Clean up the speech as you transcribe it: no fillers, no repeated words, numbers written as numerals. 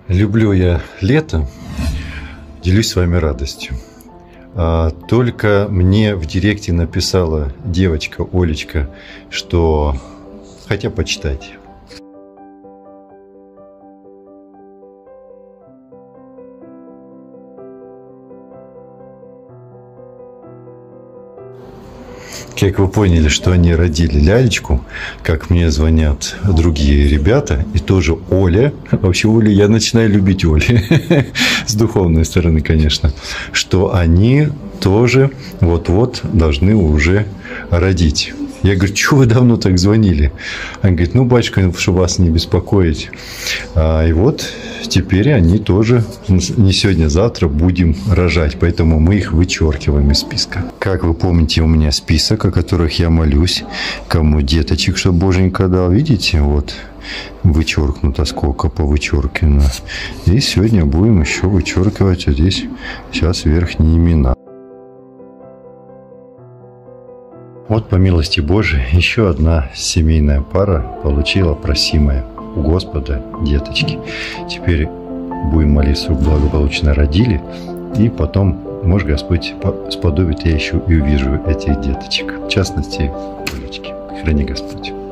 Люблю я лето, делюсь с вами радостью. Только мне в директе написала девочка Олечка, что хотя почитать. Как вы поняли, что они родили лялечку, как мне звонят другие ребята, и тоже Оля, вообще Оля, я начинаю любить Олю, с духовной стороны, конечно, что они тоже вот-вот должны уже родить. Я говорю, что вы давно так звонили? Она говорит, ну, батюшка, чтобы вас не беспокоить. И вот теперь они тоже не сегодня, завтра будем рожать. Поэтому мы их вычеркиваем из списка. Как вы помните, у меня список, о которых я молюсь. Кому деточек, что Боженька дал. Видите, вот вычеркнуто, сколько повычеркивано. И сегодня будем еще вычеркивать вот здесь сейчас верхние имена. Вот по милости Божией еще одна семейная пара получила просимое у Господа деточки. Теперь будем молиться, чтобы благополучно родили. И потом, может, Господь сподобит, я еще и увижу этих деточек. В частности, Олечки. Храни Господь.